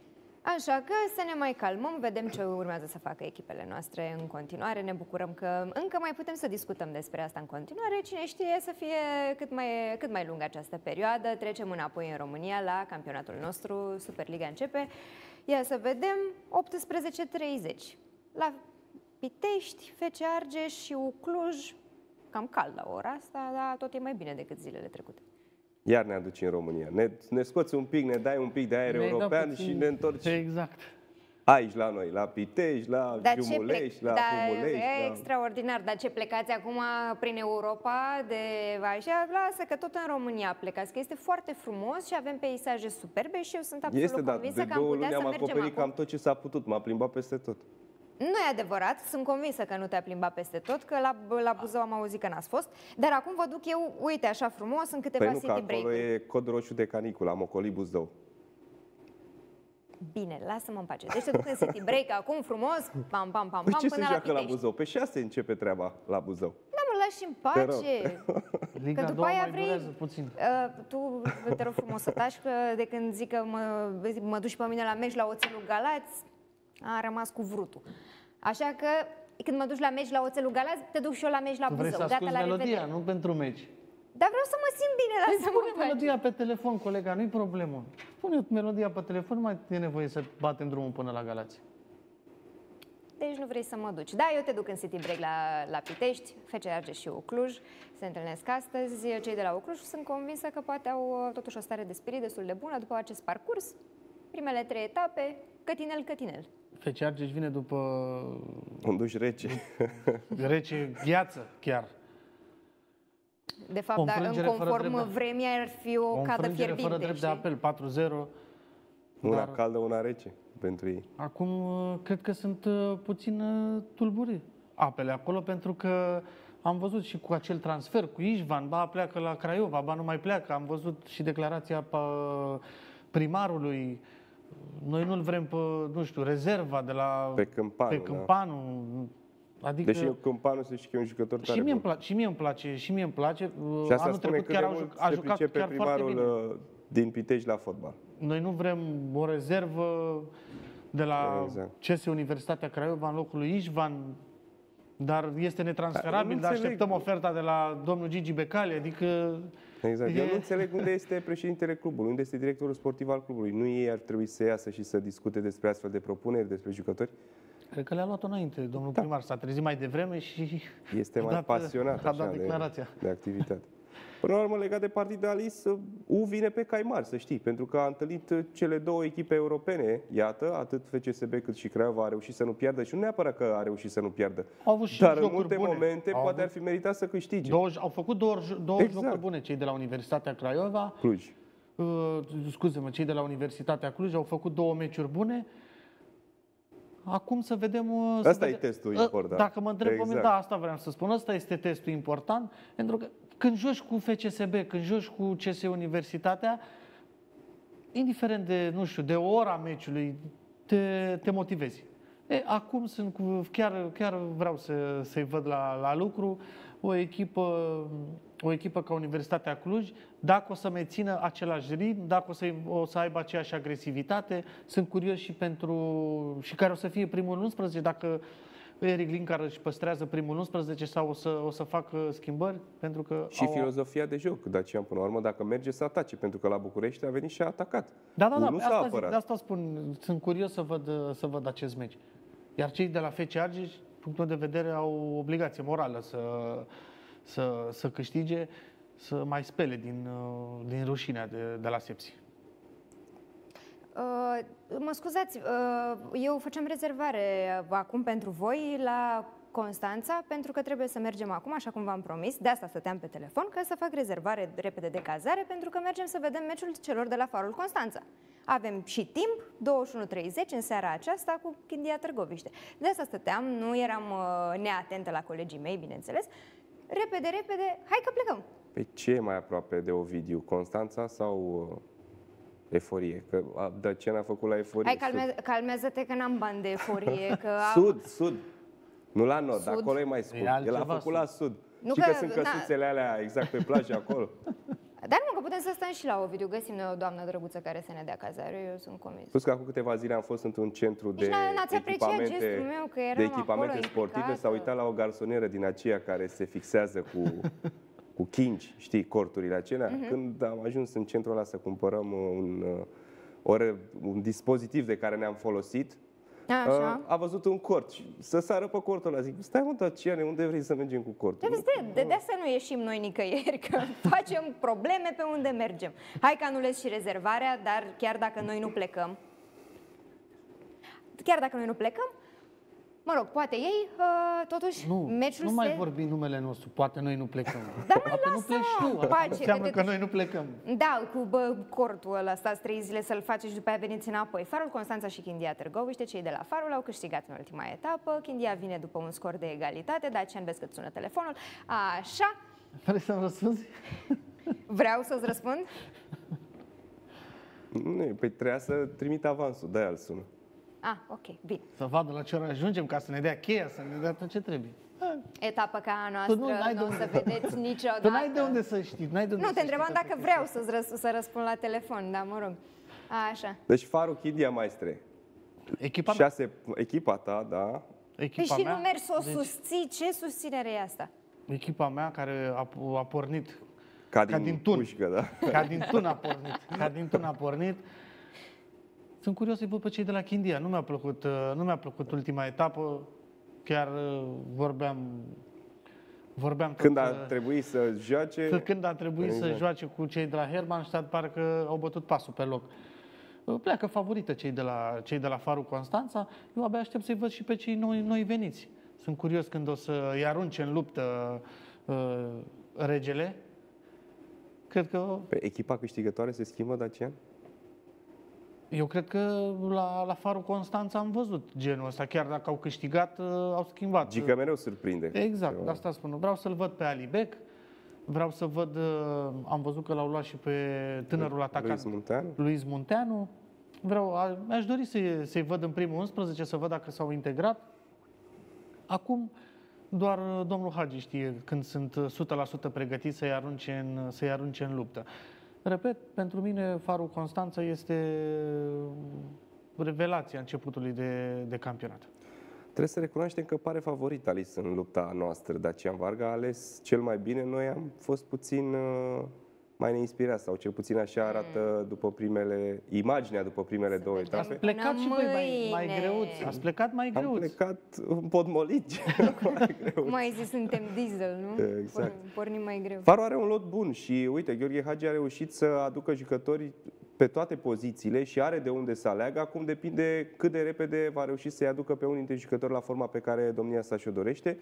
Așa că să ne mai calmăm, vedem ce urmează să facă echipele noastre în continuare. Ne bucurăm că încă mai putem să discutăm despre asta în continuare. Cine știe să fie cât mai, cât mai lungă această perioadă. Trecem înapoi în România la campionatul nostru. Superliga începe. Ia să vedem, optsprezece treizeci. La Pitești, F C Argeș și U Cluj. Cam cald la ora asta, dar tot e mai bine decât zilele trecute. Iar ne aduci în România. Ne, ne scoți un pic, ne dai un pic de aer ne european și ne întorci exact. aici la noi, la Pitești, la Giumulești, la da, Humulești. E la... extraordinar, dar ce plecați acum prin Europa de așa, lasă că tot în România plecați, că este foarte frumos și avem peisaje superbe și eu sunt absolut este, convinsă da, că am putea să mergem acum. am acoperit cam tot ce s-a putut, m-a plimbat peste tot. Nu e adevărat, sunt convinsă că nu te-a plimbat peste tot, că la, la Buzău am auzit că n-ați fost, dar acum vă duc eu, uite, așa frumos, în câteva păi nu, city break-uri. Acolo e cod roșu de caniculă, am ocolit Buzău. Bine, lasă-mă în pace. Deci te duc în city break acum, frumos, pam, pam, pam, păi pam, ce până se la joacă la Pitești. Buzău? Pe șase începe treaba la Buzău. Da, mă, lași în pace. Liga că după doi aia mai vrei, durează puțin. Uh, tu te rog frumos să taci, că de când zic că mă, mă duci pe mine la meci la Oțelul Galați, a rămas cu vrutul. Așa că când mă duci la meci la Oțelul Galați, te duc și eu la meci la Buzău. Vrei să asculti melodia, nu pentru meci. Dar vreau să mă simt bine, lasă-mă în pace. Melodia pe telefon, colega, nu-i problemă. Pune melodia pe telefon, nu mai e nevoie să batem drumul până la Galați. Deci nu vrei să mă duci. Da, eu te duc în city break la, la Pitești, F C Argeș și U Cluj. Se întâlnesc astăzi. Cei de la U Cluj sunt convinsă că poate au totuși o stare de spirit destul de bună după acest parcurs. Primele trei etape, cătinel, cătinel. F C Argeș vine după... Un duș rece. Rece, gheață, chiar. De fapt, dar în conform vremii ar fi o, o cadă fierbinte. fără drept de apel, patru zero. Una dar... caldă, una rece pentru ei. Acum, cred că sunt puțin tulburi apele acolo, pentru că am văzut și cu acel transfer, cu Ișvan, ba pleacă la Craiova, ba nu mai pleacă. Am văzut și declarația primarului. Noi nu-l vrem pe, nu știu, rezerva de la... Pe Câmpanu. Pe Câmpanu. Da. Adică... Deși Câmpanu se știe că e un jucător tare și mie, bun. Place, și mie îmi place, și mie îmi place. Și asta Anul spune trecut chiar de a jucat se chiar foarte bine. Din Pitești la fotbal. Noi nu vrem o rezervă de la exact. C S Universitatea Craiova în locul lui Ișvan, dar este netransferabil, dar așteptăm oferta de la domnul Gigi Becali, adică... Exact. E... Eu nu înțeleg unde este președintele clubului, unde este directorul sportiv al clubului. Nu ei ar trebui să iasă și să discute despre astfel de propuneri, despre jucători? Cred că le-a luat-o înainte, domnul da. primar. S-a trezit mai devreme și... Este mai dat, pasionat a dat așa, declarația. De, de activitate. Până la urmă, legat de partida Alice, U vine pe cai mari, să știi, pentru că a întâlnit cele două echipe europene, iată, atât F C S B cât și Craiova a reușit să nu piardă și nu neapărat că a reușit să nu piardă, au avut și dar în multe bune. momente au poate avut... ar fi meritat să câștige. Două, au făcut două, două exact. jocuri bune cei de la Universitatea Craiova. Cluj. Uh, scuze-mă, cei de la Universitatea Cluj au făcut două meciuri bune. Acum să vedem... Asta să e vedem. testul important. Dacă mă întreb exact. pe mine, da, asta vreau să spun. Asta este testul important, pentru că când joci cu F C S B, când joci cu C S Universitatea, indiferent de, nu știu, de ora meciului, te, te motivezi. E, acum sunt cu, chiar, chiar vreau să, să-i văd la, la lucru, o echipă, o echipă ca Universitatea Cluj, dacă o să mențină același ritm, dacă o să, o să aibă aceeași agresivitate, sunt curios și pentru, și care o să fie primul unsprezece, dacă Eric Linkar își păstrează primul unsprezece sau o să, o să facă schimbări, pentru că Și au... filozofia de joc, Dacian, până la urmă, dacă merge să atace, pentru că la București a venit și a atacat. Da, da, da, Nu s-a asta, zic, apărat. de asta spun, sunt curios să văd, să văd acest meci. Iar cei de la F C Argeș, punctul de vedere, au obligație morală să, să, să câștige, să mai spele din, din rușinea de, de la Sepsi. Uh, mă scuzați, uh, eu facem rezervare acum pentru voi la Constanța, pentru că trebuie să mergem acum, așa cum v-am promis. De asta stăteam pe telefon, ca să fac rezervare repede de cazare, pentru că mergem să vedem meciul celor de la Farul Constanța. Avem și timp, douăzeci și unu treizeci în seara aceasta cu Chindia Târgoviște. De asta stăteam, nu eram uh, neatentă la colegii mei, bineînțeles. Repede, repede, hai că plecăm! Pe ce e mai aproape de Ovidiu, Constanța sau uh, Eforie? Că Dacian a făcut la Eforie. Hai, calme, calmează-te că n-am bani de Eforie. Că am... Sud, sud. Nu la nord, Sud? acolo e mai scump. E El a altceva, făcut la sud. Nu Și că- că, că sunt na- căsuțele alea exact pe plajă acolo. Dar nu, că putem să stăm și la Ovidiu. Găsim noi o doamnă drăguță care să ne dea cazare, eu sunt convins. Plus că acum câteva zile am fost într-un centru de Nici n-a- n-ați apreciat echipamente, gestul meu, că eram de echipamente acolo sportive. implicată. S-a uitat la o garsonieră din aceea care se fixează cu, cu chingi, știi, corturile acelea. Mhm. Când am ajuns în centrul ăla să cumpărăm un, o re- un dispozitiv de care ne-am folosit, Așa. a văzut un cort și să sară pe cortul ăla. Zic, stai mă, Daciane, unde vrei să mergem cu cortul? De, de, de asta nu ieșim noi nicăieri, că facem probleme pe unde mergem. Hai că anulez și rezervarea, dar chiar dacă noi nu plecăm, chiar dacă noi nu plecăm, mă rog, poate ei, uh, totuși, Nu, meciul nu se... mai vorbi numele nostru, poate noi nu plecăm. Dar mai poate nu lasă, pleci tu, pace, asta înseamnă că că te- noi nu plecăm. Da, cu bă, cortul ăla, stați trei zile să-l faceți și după aia veniți înapoi. Farul Constanța și Chindia Târgoviște, cei de la Farul, au câștigat în ultima etapă. Chindia vine după un scor de egalitate, Dacian, vezi că sună telefonul. Așa, Vrei să-mi răspunzi? vreau să-ți răspund? Nu, păi trebuia să trimit avansul, de-aia îl sună. Ah, ok, bine. Să vadă la ce oră ajungem, ca să ne dea cheia, să ne dea tot ce trebuie. Etapă ca a noastră, Tu nu, nu, n-ai de o unde. să vedeți niciodată. Tu n-ai de unde să știi, n-ai de unde Nu, să te știi întrebam toate dacă chestiile vreau să-ți răs- să răspund la telefon, dar mă rog. Așa. Deci Farul Chindia, maestre. Echipa mea, Șase, echipa ta, da. Păi echipa și mea, nu mergi să o deci, susții? Ce susținere e asta? echipa mea care a, a pornit, Ca, Ca din, din tun. pușcă, da. ca din tun a pornit, ca din tun a pornit. Sunt curios să-i văd pe cei de la Chindia. Nu mi-a plăcut, uh, nu mi-a plăcut ultima etapă. Chiar uh, vorbeam, vorbeam tot, Când a uh, trebuit să joace, Când a trebuit să Exact. joace cu cei de la Hermannstadt, parcă au bătut pasul pe loc. Pleacă favorită cei de la, cei de la Farul Constanța. Eu abia aștept să-i văd și pe cei noi, noi veniți. Sunt curios când o să-i arunce în luptă uh, regele. Cred că, pe echipa câștigătoare se schimbă, Dacian? eu cred că la, la Farul Constanța am văzut genul ăsta. Chiar dacă au câștigat, uh, au schimbat. Gică mereu surprinde. Exact, Ceva. de asta spun. Vreau să-l văd pe Alibec. Vreau să văd, uh, am văzut că l-au luat și pe tânărul atacant Luis Munteanu? Luis Munteanu. Vreau, a- aș dori să-i, să-i văd în primul unsprezece, să văd dacă s-au integrat. Acum, doar uh, domnul Hagi știe când sunt uh, o sută la sută pregătiți să-i arunce în, să-i arunce în luptă. Repet, pentru mine Farul Constanța este revelația începutului de, de campionat. Trebuie să recunoaștem că pare favorit Alice în lupta noastră. Dacian Varga a ales cel mai bine. Noi am fost puțin uh, mai neinspirați, sau cel puțin așa arată după primele, imaginea după primele două vedem. etape. Plecat și voi mai, mai Mâine. greuți. Ați plecat mai Am greuți. plecat împotmolit. mai greu. Cum ai zis, suntem diesel, nu? Exact. Por- Pornim mai greu. Farul are un lot bun și, uite, Gheorghe Hagi a reușit să aducă jucători pe toate pozițiile și are de unde să aleagă. Acum depinde cât de repede va reuși să-i aducă pe unii dintre jucători la forma pe care domnia sa și-o dorește.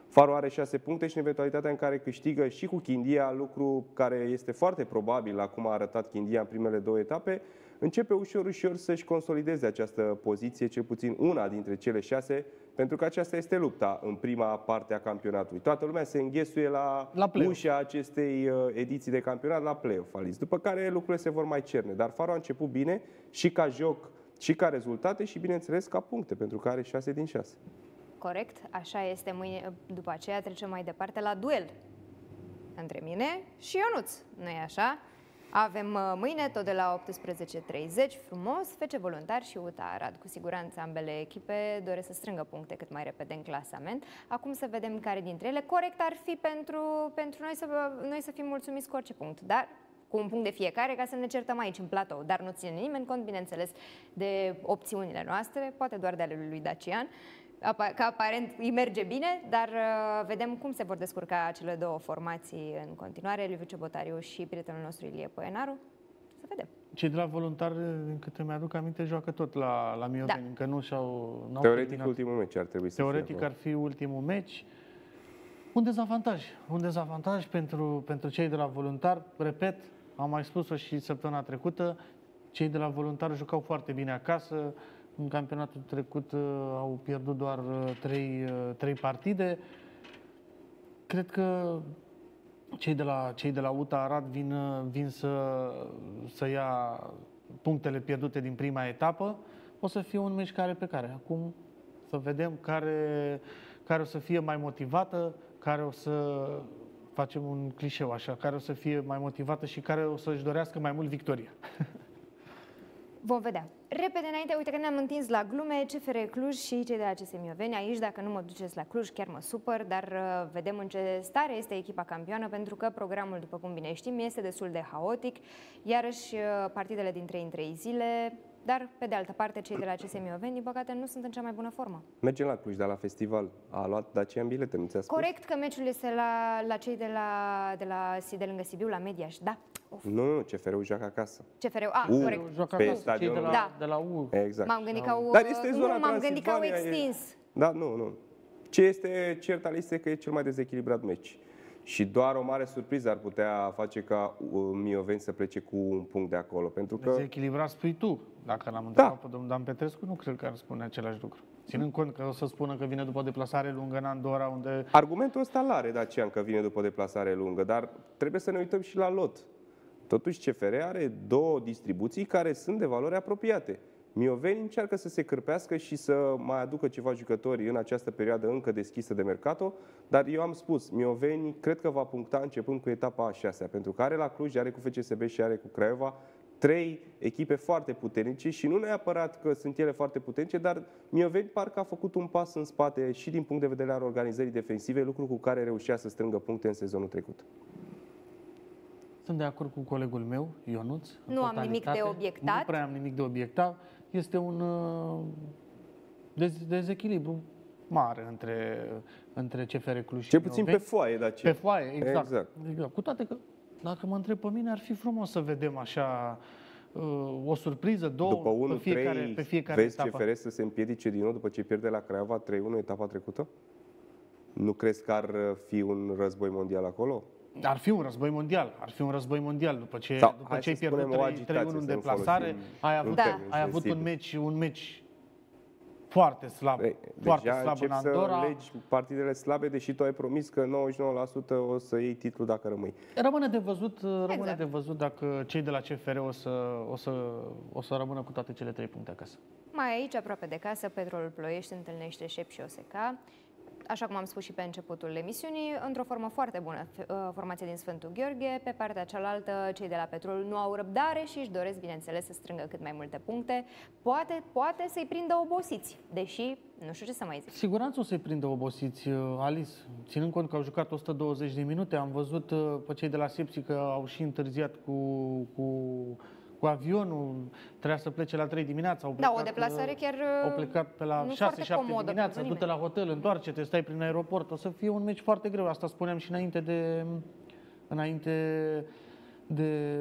Faro are șase puncte și în eventualitatea în care câștigă și cu Chindia, lucru care este foarte probabil la cum a arătat Chindia în primele două etape, începe ușor, ușor să-și consolideze această poziție, cel puțin una dintre cele șase, pentru că aceasta este lupta în prima parte a campionatului. Toată lumea se înghesuie la, la ușa acestei ediții de campionat, la play-off, Alice. După care lucrurile se vor mai cerne. Dar Faro a început bine și ca joc, și ca rezultate și, bineînțeles, ca puncte, pentru că are șase din șase. Corect, așa este. Mâine, după aceea trecem mai departe la duel între mine și Ionuț, nu-i așa? Avem mâine, tot de la optsprezece treizeci, frumos, F C Voluntari și U T A Arad. Cu siguranță ambele echipe doresc să strângă puncte cât mai repede în clasament. Acum să vedem care dintre ele. Corect ar fi pentru, pentru noi, să, noi să fim mulțumiți cu orice punct, dar cu un punct de fiecare, ca să ne certăm aici în platou. Dar nu ține nimeni cont, bineînțeles, de opțiunile noastre, poate doar de ale lui Dacian, că aparent îi merge bine, dar uh, vedem cum se vor descurca cele două formații în continuare, Liviu Ciobotariu și prietenul nostru Ilie Poenaru. Să vedem. Cei de la Voluntari, din câte mi-aduc aminte, joacă tot la, la Mioveni, da. Încă nu și-au... Teoretic, terminat. ultimul meci ar trebui să Teoretic fie ar fi ultimul meci. Un dezavantaj. Un dezavantaj pentru, pentru cei de la Voluntari. Repet, am mai spus-o și săptămâna trecută, cei de la Voluntari jucau foarte bine acasă. În campionatul trecut uh, au pierdut doar uh, trei, uh, trei partide. Cred că cei de la, cei de la U T A Arad vin, uh, vin să, să ia punctele pierdute din prima etapă. O să fie un meci care pe care. Acum să vedem care, care o să fie mai motivată, care o să facem un clișeu așa, care o să fie mai motivată și care o să-și dorească mai mult victoria. Vom vedea. Repede înainte, uite că ne-am întins la glume, C F R Cluj și cei de la C S Mioveni. Aici, dacă nu mă duceți la Cluj, chiar mă supăr, dar uh, vedem în ce stare este echipa campioană, pentru că programul, după cum bine știm, este destul de haotic. Iarăși, uh, partidele din trei în trei zile, dar, pe de altă parte, cei de la C S Mioveni, din păcate, nu sunt în cea mai bună formă. Mergem la Cluj, dar la festival. A luat Dacian bilete, nu ți-a spus? Corect că meciul este la, la cei de la, de la de lângă Sibiu, la Mediaș, da. Of. Nu, nu, C F R-ul joacă acasă. C F R-ul, a, U, corect. Joacă pe acasă, stadionul cei de la, da. de la U. Exact. M-am gândit că au, Dar este zona nu, m-am gândit că au Transilvania, extins. E... Da, nu, nu. Ce este cert este că e cel mai dezechilibrat meci. Și doar o mare surpriză ar putea face ca Mioveni să plece cu un punct de acolo. Pentru că... Dezechilibrat spui tu. Dacă l-am Da. întrebat pe domnul Dan Petrescu, nu cred că ar spune același lucru. Ținând cont că o să spună că vine după o deplasare lungă în Andorra, unde... Argumentul ăsta l-are Dacian că vine după o deplasare lungă, dar trebuie să ne uităm și la lot. Totuși C F R are două distribuții care sunt de valori apropiate. Mioveni încearcă să se cârpească și să mai aducă ceva jucători în această perioadă încă deschisă de mercato, dar eu am spus, Mioveni cred că va puncta începând cu etapa a șasea, pentru că are la Cluj, are cu F C S B și are cu Craiova trei echipe foarte puternice și nu neapărat că sunt ele foarte puternice, dar Mioveni parcă a făcut un pas în spate și din punct de vedere al organizării defensive, lucru cu care reușea să strângă puncte în sezonul trecut. Sunt de acord cu colegul meu, Ionuț. Nu am nimic de obiectat. Nu prea am nimic de obiectat. Este un uh, dez dezechilibru mare între, între C F R Cluj și Cel puțin Mioveni. pe foaie, dar ce? Pe foaie, exact. Exact. exact. Cu toate că, dacă mă întreb pe mine, ar fi frumos să vedem așa uh, o surpriză, două, După unu pe fiecare, trei, pe fiecare vezi etapă. C F R să se împiedice din nou după ce pierde la Craiova trei unu etapa trecută? Nu crezi că ar fi un război mondial acolo? Ar fi un război mondial, ar fi un război mondial după ce, Sau, după hai ce ai să spunem pierdut o trei unu agitație, în să nu deplasare, folosim ai avut, Da. ai avut un sensibil. meci, un meci foarte slab, Ei, foarte deja slab încep în Andorra. să legi partidele slabe, deși tu ai promis că nouăzeci și nouă la sută o să iei titlul dacă rămâi. Rămâne de văzut, rămâne Exact. de văzut dacă cei de la C F R o să, o să, o să rămână cu toate cele trei puncte acasă. Mai aici, aproape de casă, Petrolul Ploiești întâlnește Șep și O S K. Așa cum am spus și pe începutul emisiunii, într-o formă foarte bună, formația din Sfântul Gheorghe. Pe partea cealaltă, cei de la Petrol nu au răbdare și își doresc, bineînțeles, să strângă cât mai multe puncte. Poate, poate să-i prindă obosiți, deși nu știu ce să mai zic. Siguranță o să-i prindă obosiți, Alice. Ținând cont că au jucat o sută douăzeci de minute, am văzut pe cei de la Sepsi că au și întârziat cu, cu, cu avionul, trebuia să plece la trei dimineața. Au Da, plecat, o deplasare chiar Au plecat pe la nu șase foarte șapte comodă dimineața, pentru du-te la hotel, întoarce-te, stai prin aeroport. O să fie un meci foarte greu. Asta spuneam și înainte de... Înainte de...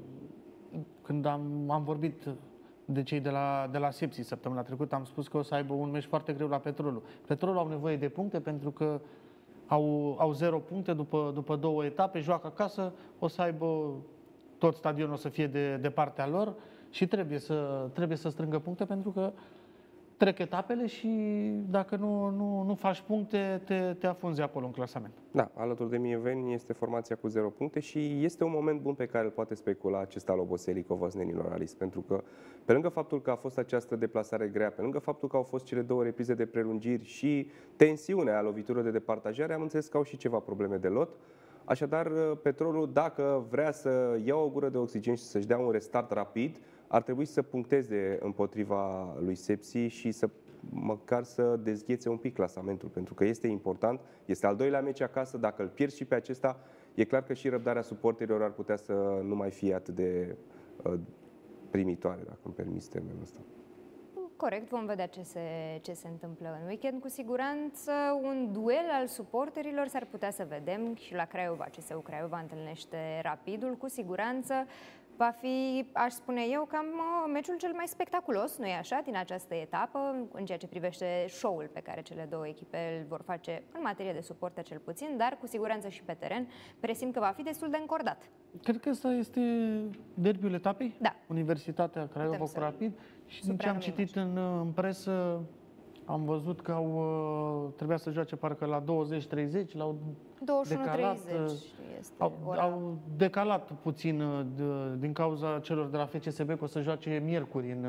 Când am, am vorbit de cei de la, de la Sepsi săptămâna trecută, am spus că o să aibă un meci foarte greu la Petrolul. Petrolul au nevoie de puncte pentru că au, au zero puncte după, după două etape, joacă acasă, o să aibă tot stadionul o să fie de, de partea lor și trebuie să, trebuie să strângă puncte pentru că trec etapele și dacă nu, nu, nu faci puncte, te, te afunzi acolo în clasament. Da, alături de Mieveni este formația cu zero puncte și este un moment bun pe care îl poate specula acesta al oboselii covăznenilor, Alice, pentru că pe lângă faptul că a fost această deplasare grea, pe lângă faptul că au fost cele două reprize de prelungiri și tensiunea loviturilor de departajare, am înțeles că au și ceva probleme de lot. Așadar, Petrolul, dacă vrea să ia o gură de oxigen și să-și dea un restart rapid, ar trebui să puncteze împotriva lui Sepsi și să măcar să dezghețe un pic clasamentul, pentru că este important, este al doilea meci acasă, dacă îl pierzi și pe acesta, e clar că și răbdarea suporterilor ar putea să nu mai fie atât de uh, primitoare, dacă îmi permis termenul ăsta. Corect, vom vedea ce se, ce se întâmplă în weekend. Cu siguranță un duel al suporterilor s-ar putea să vedem și la Craiova. C S U Craiova întâlnește Rapidul, cu siguranță va fi, aș spune eu, cam meciul cel mai spectaculos, nu-i așa, din această etapă, în ceea ce privește show-ul pe care cele două echipe îl vor face în materie de suporter cel puțin, dar cu siguranță și pe teren. Presimt că va fi destul de încordat. Cred că ăsta este derbiul etapei? Da. Universitatea Craiova cu Rapid. Și din ce am citit în, în presă, am văzut că au, trebuia să joace parcă la douăzeci treizeci, la douăzeci și unu treizeci este au, ora. au decalat puțin de, din cauza celor de la F C S B că o să joace miercuri în,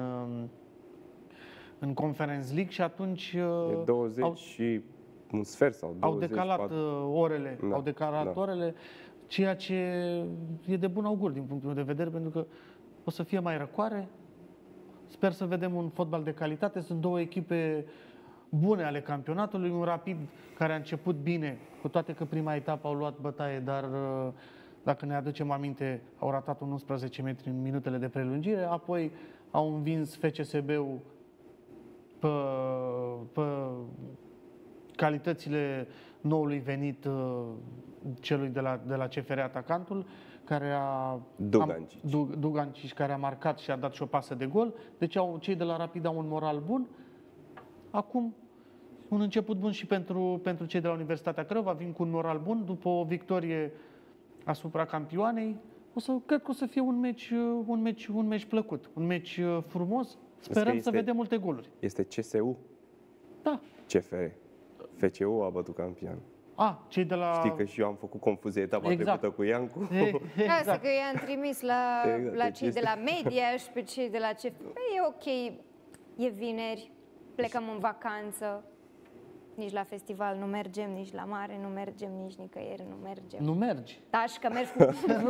în Conference League și atunci e douăzeci au, și un sfert sau douăzeci. Au decalat patru orele, da, au decalat da. orele, ceea ce e de bun augur din punctul meu de vedere, pentru că o să fie mai răcoare. Sper să vedem un fotbal de calitate. Sunt două echipe bune ale campionatului. Un Rapid care a început bine, cu toate că prima etapă au luat bătaie, dar dacă ne aducem aminte, au ratat un unsprezece metri în minutele de prelungire. Apoi au învins F C S B-ul pe, pe calitățile noului venit celui de la, de la C F R Atacantul, care a Dugancic. Am, Dugancic, care a marcat și a dat și o pasă de gol. Deci au, cei de la Rapid au un moral bun. Acum, un început bun și pentru, pentru cei de la Universitatea Craiova. Vin cu un moral bun după o victorie asupra campioanei. O să, cred că o să fie un meci, un meci, un meci plăcut, un meci frumos. Sperăm este, să vedem multe goluri. Este C S U? Da. C F R. F C U a bătut campion. A, cei de la... Știi că și eu am făcut confuzie etapa exact. trecută cu Iancu. Exact. Asta că i-am trimis la, exact. la cei de la media și pe cei de la C F R. E ok, e vineri, plecăm în vacanță, nici la festival nu mergem, nici la mare nu mergem, nici nicăieri nu mergem. Nu mergi? Da, și că mergi cu...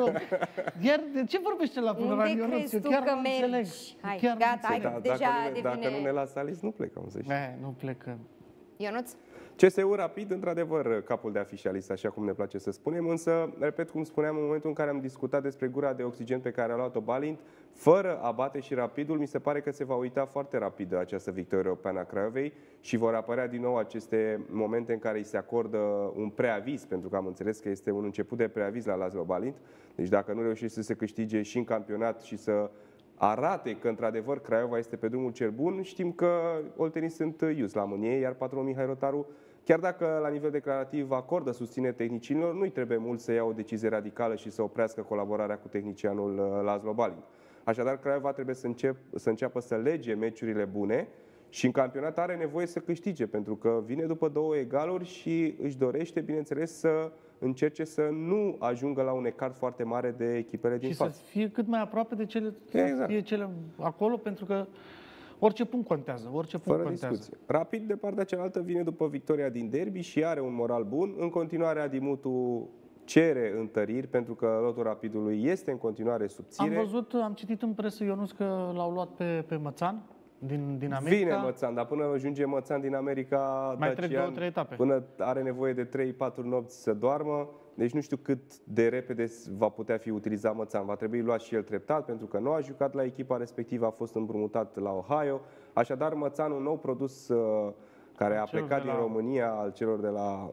Iar de ce vorbește la Fundaș Ionuț? Unde crezi tu că mergi? Hai, chiar gata, hai, da, deja dacă, devine... Dacă nu ne lasă Alice, nu plecăm, să știi. E, nu plecăm. Ionuț? C S U Rapid, într-adevăr, capul de afișalist, așa cum ne place să spunem, însă, repet cum spuneam, în momentul în care am discutat despre gura de oxigen pe care a luat-o Balint, fără a bate și Rapidul, mi se pare că se va uita foarte rapid această victorie europeană a Craiovei și vor apărea din nou aceste momente în care îi se acordă un preaviz, pentru că am înțeles că este un început de preaviz la Laszlo Balint. Deci dacă nu reușește să se câștige și în campionat și să arate că, într-adevăr, Craiova este pe drumul cel bun, știm că oltenii sunt ius la mânie, iar patronul Mihai Rotaru, chiar dacă la nivel declarativ acordă susținere tehnicienilor, nu-i trebuie mult să ia o decizie radicală și să oprească colaborarea cu tehnicianul Laszlo Balint. Așadar, Craiova trebuie să, încep, să înceapă să lege meciurile bune și în campionat are nevoie să câștige, pentru că vine după două egaluri și își dorește, bineînțeles, să încerce să nu ajungă la un ecart foarte mare de echipele din și față. Și să fie cât mai aproape de cele, exact. fie cele acolo, pentru că orice punct contează, orice punct Fără contează. discuție. Rapid, de partea cealaltă, vine după victoria din derby și are un moral bun. În continuare, Adimutu cere întăriri, pentru că lotul Rapidului este în continuare subțire. Am văzut, am citit în presă, Ionuț, că l-au luat pe, pe Mățan din, din America. Vine Mățan, dar până ajunge Mățan din America, mai Dacian, trec două, trei etape. Până are nevoie de trei patru nopți să doarmă. Deci nu știu cât de repede va putea fi utilizat Mățan. Va trebui luat și el treptat, pentru că nu a jucat la echipa respectivă, a fost împrumutat la Ohio. Așadar, Mățan, un nou produs uh, care a plecat din la... România, al celor de la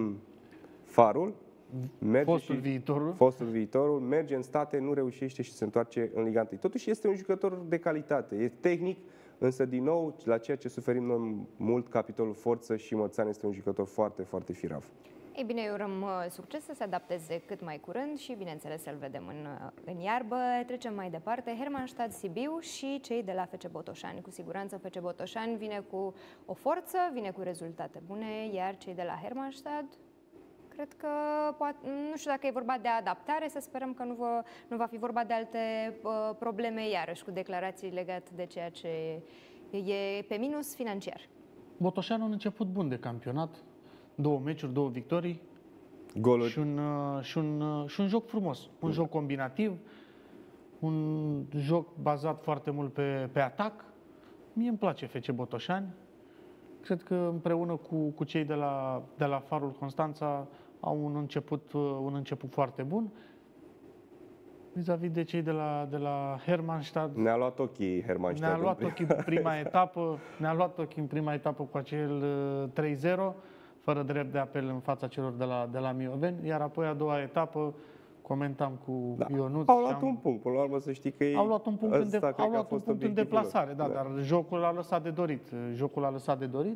Farul, merge fostul și, viitorul. fostul viitorul, merge în state, nu reușește și se întoarce în Liga unu. Totuși este un jucător de calitate, e tehnic, însă din nou, la ceea ce suferim noi mult, capitolul forță, și Mățan este un jucător foarte, foarte firav. Ei bine, eu urăm uh, succes, să se adapteze cât mai curând și, bineînțeles, să-l vedem în, uh, în iarbă. Trecem mai departe. Hermannstadt Sibiu și cei de la F C Botoșani. Cu siguranță F C Botoșani vine cu o forță, vine cu rezultate bune, iar cei de la Hermannstadt, cred că, poate, nu știu dacă e vorba de adaptare, să sperăm că nu, vă, nu va fi vorba de alte uh, probleme, iarăși, cu declarații legate de ceea ce e pe minus financiar. Botoșani a un început bun de campionat. Două meciuri, două victorii. Goluri. Și un, și un, și un joc frumos. Un joc combinativ. Un joc bazat foarte mult pe, pe atac. Mie îmi place F C Botoșani. Cred că împreună cu, cu cei de la, de la Farul Constanța au un început, un început foarte bun. Vis-a-vis de cei de la, de la Hermannstadt. Ne-a luat ochii Hermannstadt. Ne-a luat ochii în prima etapă. Ne-a luat ochii în prima etapă cu acel trei zero, fără drept de apel în fața celor de la, de la Mioveni. Iar apoi a doua etapă, comentam cu Da. Ionuț. Au luat am... un punct. Până la urmă să știi că ei... Au luat un punct, în, de... au luat un punct în deplasare, da, da, dar jocul a lăsat de dorit. Jocul a lăsat de dorit.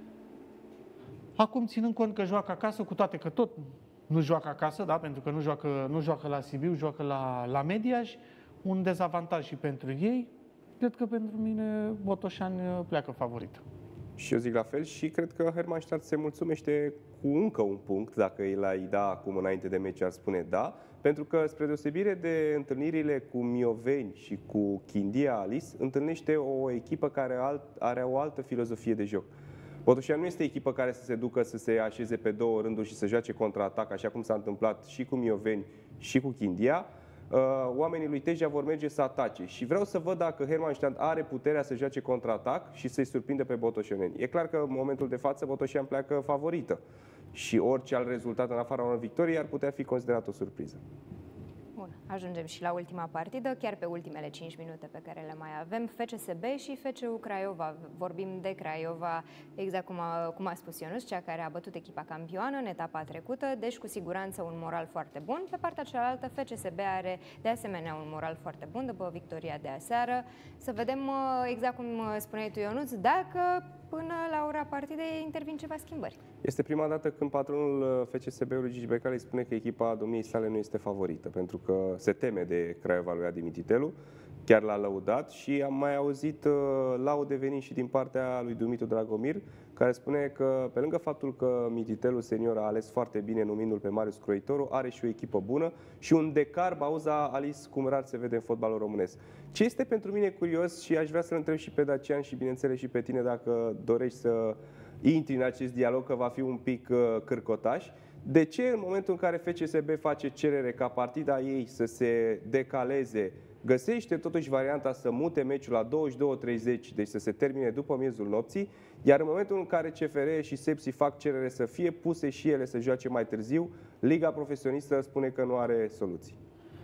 Acum, ținând cont că joacă acasă, cu toate că tot nu joacă acasă, da, pentru că nu joacă, nu joacă la Sibiu, joacă la, la Mediaș, un dezavantaj și pentru ei. Cred că pentru mine Botoșani pleacă favorită. Și eu zic la fel și cred că Hermannstadt se mulțumește cu încă un punct, dacă îl ai da acum înainte de meci ar spune da, pentru că spre deosebire de întâlnirile cu Mioveni și cu Chindia Alice, întâlnește o echipă care are o altă filozofie de joc. Botoșani nu este echipă care să se ducă să se așeze pe două rânduri și să joace contraatac, așa cum s-a întâmplat și cu Mioveni și cu Chindia. Oamenii lui Teja vor merge să atace și vreau să văd dacă Hermannstadt are puterea să joace contraatac și să-i surprindă pe botoșeneni. E clar că în momentul de față Botoșani pleacă favorită și orice alt rezultat în afara unor victorii ar putea fi considerat o surpriză. Bun, ajungem și la ultima partidă, chiar pe ultimele cinci minute pe care le mai avem. F C S B și F C U Craiova. Vorbim de Craiova, exact cum a, cum a spus Ionuț, cea care a bătut echipa campioană în etapa trecută, deci cu siguranță un moral foarte bun. Pe partea cealaltă, F C S B are de asemenea un moral foarte bun după victoria de aseară. Să vedem, exact cum spuneai tu, Ionuț, dacă până la ora partidei intervin ceva schimbări. Este prima dată când patronul F C S B-ului Gigi Becali spune că echipa domniei sale nu este favorită, pentru că se teme de Craiova lui Adi Mititelu, chiar l-a lăudat și am mai auzit uh, laude venind și din partea lui Dumitru Dragomir, care spune că pe lângă faptul că Mititelu senior a ales foarte bine numindu-l pe Marius Croitoru, are și o echipă bună și un decar Bauza Alice cum rar se vede în fotbalul românesc. Ce este pentru mine curios și aș vrea să-l întreb și pe Dacian și bineînțeles și pe tine dacă dorești să intri în acest dialog, că va fi un pic uh, cârcotaș. De ce în momentul în care F C S B face cerere ca partida ei să se decaleze, găsește totuși varianta să mute meciul la douăzeci și două treizeci, deci să se termine după miezul nopții, iar în momentul în care C F R și Sepsi fac cerere să fie puse și ele să joace mai târziu, Liga Profesionistă spune că nu are soluții?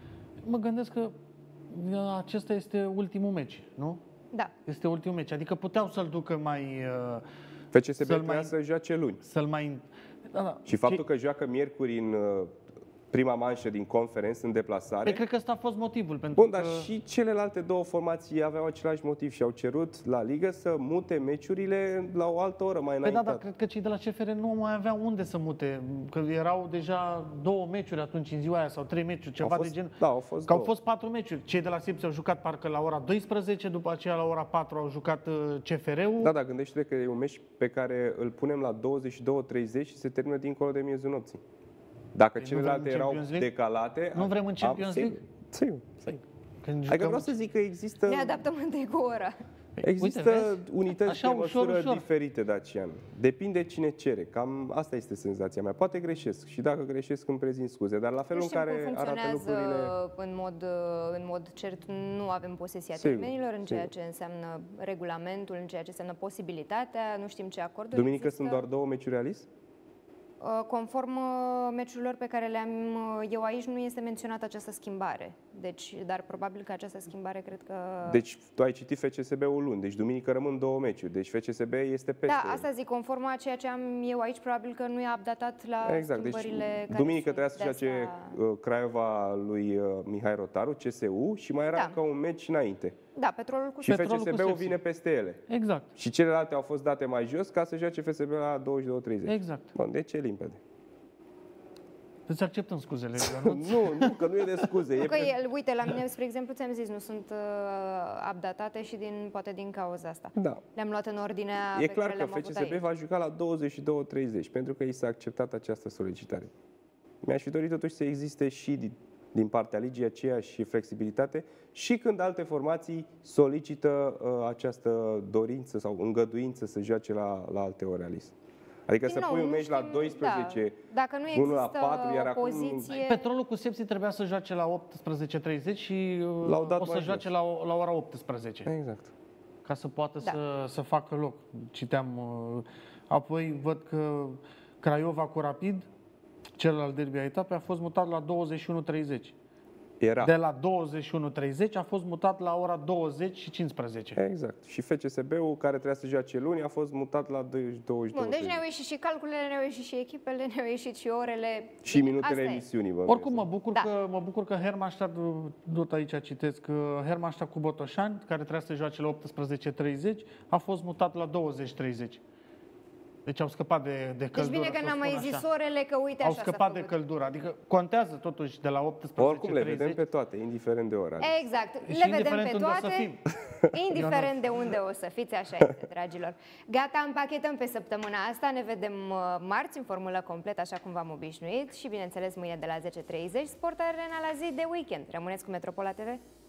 Mă gândesc că acesta este ultimul meci, nu? Da. Este ultimul meci, adică puteau să-l ducă mai... Uh, F C S B să-l trebuia mai, să joace luni. Să-l mai... Da, da. Și faptul că joacă miercuri în uh, prima manșă din conferență în deplasare. Păi, cred că ăsta a fost motivul. Pentru Bun, că... dar și celelalte două formații aveau același motiv și au cerut la Ligă să mute meciurile la o altă oră mai Păi înainte. da, dar cred că cei de la C F R nu mai aveau unde să mute, că erau deja două meciuri atunci în ziua aia sau trei meciuri, ceva fost, de genul. Da, au fost Că au două. fost patru meciuri. Cei de la Sepsi au jucat parcă la ora douăsprezece, după aceea la ora patru au jucat C F R-ul. Da, da, gândește-te că e un meci pe care îl punem la douăzeci și două treizeci și se termină dincolo de miezul nopții. Dacă Păi celelalte erau decalate... Nu vrem în Champions League? Sigur. Adică vreau să zic că există... Ne adaptăm întâi cu ora. Există Uite, unități așa, de măsură ușor, ușor. diferite, Dacian. Depinde cine cere. Cam asta este senzația mea. Poate greșesc și dacă greșesc îmi prezint scuze, dar la felul în care arată lucrurile... în mod, în mod cert, nu avem posesia Sigur, termenilor în ceea sigur. ce înseamnă regulamentul, în ceea ce înseamnă posibilitatea, nu știm ce acorduri Duminică există. sunt doar două meciuri Alice? Conform meciurilor pe care le-am eu aici, nu este menționată această schimbare. Deci, dar probabil că această schimbare, cred că... Deci tu ai citit F C S B-ul luni, deci duminică rămân două meciuri, deci F C S B este peste... Da, asta zic, conform a ceea ce am eu aici, probabil că nu e updatat la exact, schimbările deci care duminică sunt. trebuia să joace asta... Craiova lui Mihai Rotaru, C S U, și mai era Da. încă un meci înainte. Da, Petrolul cu Și F Petrolul C S cu B-ul Sepsi. vine peste ele. Exact, Și celelalte au fost date mai jos ca să joace F C S B la douăzeci și două treizeci. exact. Bun, deci e limpede. Îți acceptăm scuzele. nu, nu, că nu e de scuze. Nu E că pe... el, uite, la mine, spre exemplu, ți-am zis, nu sunt uh, updatate și din, poate din cauza asta. Da. Le-am luat în ordinea E pe clar care că le-am F avut C S B aici. va juca la douăzeci și două treizeci, pentru că i s-a acceptat această solicitare. Mi-aș fi dorit totuși să existe și din, din partea ligii aceeași flexibilitate și când alte formații solicită uh, această dorință sau îngăduință să joace la, la alte ore, Alice. Adică Din să nou, pui un nu meci la știm, doisprezece, da. Dacă nu unul la există patru, iar o acum poziție... Petrolul cu Sepsi trebuia să joace la optsprezece treizeci și uh, L-au dat o să mai joace jos. la, o- la ora optsprezece. Exact. Ca să poată Da. să, să facă loc. Citeam. uh, Apoi văd că Craiova cu Rapid, celălalt derby a etapei, a fost mutat la douăzeci și unu treizeci. Era. De la douăzeci și unu treizeci a fost mutat la ora douăzeci și cincisprezece. Exact. Și F C S B-ul, care trebuia să joace luni, a fost mutat la douăzeci și două. Bun, deci ne-au ieșit și calculele, ne-au ieșit și echipele, ne-au ieșit și orele. Și Deci, minutele asta e. emisiunii. Bă, Oricum mă bucur, Da. că, mă bucur că Hermannstadt, tot aici citesc, că Hermannstadt cu Botoșani, care trebuia să joace la optsprezece treizeci, a fost mutat la douăzeci treizeci. Deci au scăpat de, de Deci căldură. bine că să n-am mai spun zis așa. orele, că uite Au așa s-a scăpat de făcut. căldură. Adică contează totuși de la optsprezece Oricum le vedem treizeci. pe toate, indiferent de ora. Exact, Și le vedem indiferent pe unde o să toate, fim. indiferent de unde o să fiți, așa este, dragilor. Gata, împachetăm pe săptămâna asta, ne vedem uh, marți în formulă complet, așa cum v-am obișnuit și, bineînțeles, mâine de la zece treizeci, Sport Arena la zi de weekend. Rămâneți cu Metropola T V.